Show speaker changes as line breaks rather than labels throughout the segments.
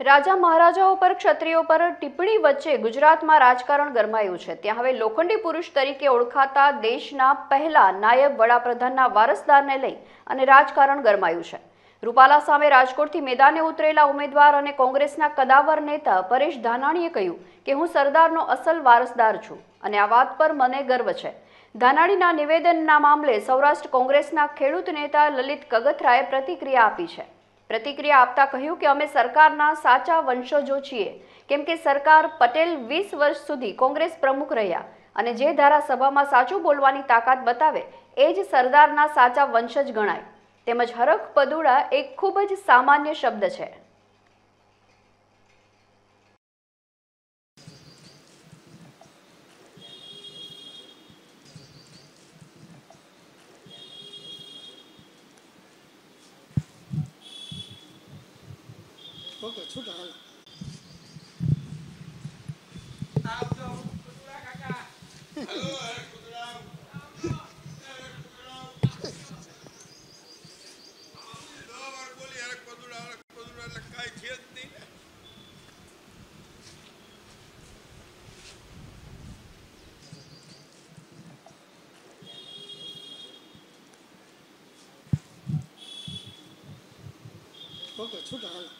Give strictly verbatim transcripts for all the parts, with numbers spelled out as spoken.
રાજા મહારાજાઓ પર ક્ષત્રિયો પર ટિપ્પણી વચ્ચે ગુજરાતમાં રાજકારણ ગરમાયું છે। ત્યાં હવે લોખંડી પુરુષ તરીકે ઓળખાતા દેશના પહેલા નાયબ વડાપ્રધાનના વારસદારને લઈ અને રાજકારણ ગરમાયું છે। રૂપાલા સામે રાજકોટથી મેદાને ઉતરેલા ઉમેદવાર અને કોંગ્રેસના કદાવર નેતા પરેશ ધાનાણીએ કહ્યું કે હું સરદારનો અસલ વારસદાર છું અને આ વાત પર મને ગર્વ છે। ધાનાણીના નિવેદનના મામલે સૌરાષ્ટ્ર કોંગ્રેસના ખેડૂત નેતા લલિત કગથરાએ પ્રતિક્રિયા આપી છે। પ્રતિક્રિયા આપતા કહ્યું કે અમે સરકારના સાચા વંશજો છીએ, કેમ કે સરકાર પટેલ વીસ વર્ષ સુધી કોંગ્રેસ પ્રમુખ રહ્યા અને જે ધારાસભામાં સાચું બોલવાની તાકાત બતાવે એ જ સરદારના સાચા વંશજ ગણાય। તેમજ હરખ પદુડા એક ખૂબ જ સામાન્ય શબ્દ છે।
ओके छूटा हाल
आप जो कुतुड़ा काका हेलो अरे कुतुड़ा दो बार बोली अरे कुतुड़ा अरे कुतुड़ा लकाई छे જ નહીં
ओके छूटा हाल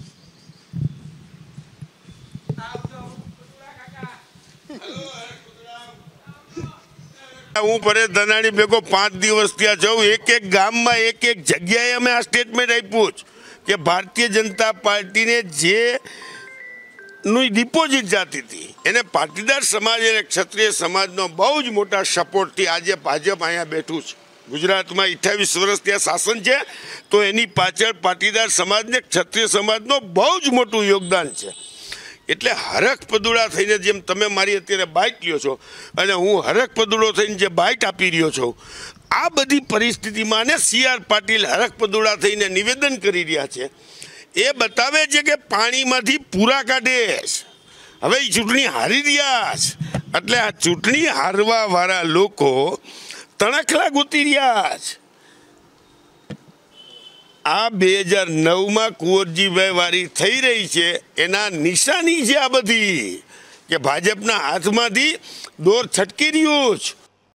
હું પરેશ ધાનાણી ભેગો પાંચ દિવસ ત્યાં જાઉં, એક એક ગામમાં એક એક જગ્યાએ અમે આ સ્ટેટમેન્ટ આપ્યું કે ભારતીય જનતા પાર્ટીને જે નું ડિપોઝિટ જાતી હતી એને પાટીદાર સમાજ અને ક્ષત્રિય સમાજનો બહુ જ મોટા સપોર્ટથી આજે ભાજપ અહીંયા બેઠું છે। ગુજરાતમાં અઠ્યાવીસ વર્ષ ત્યાં શાસન છે તો એની પાછળ પાટીદાર સમાજને ક્ષત્રિય સમાજનો બહુ જ મોટું યોગદાન છે। એટલે હરખ પદુડા થઈને જેમ તમે મારી અત્યારે બાઇટ લ્યો છો અને હું હરખ પદુડો થઈને જે બાઇટ આપી રહ્યો છું, આ બધી પરિસ્થિતિમાં ને સી આર પાટીલ હરખ પદુડા થઈને નિવેદન કરી રહ્યા છે એ બતાવે છે કે પાણીમાંથી પૂરા કાઢે હવે એ ચૂંટણી હારી રહ્યા છે। એટલે આ ચૂંટણી હારવાવાળા લોકો તણખલા ગૂંથી રહ્યા છે। આ બે હજાર નવમાં કુંવરજીભાઈ વારી થઈ રહી છે એના નિશાની છે આ બધી કે ભાજપના હાથમાંથી દોર છટકી રહ્યો છે।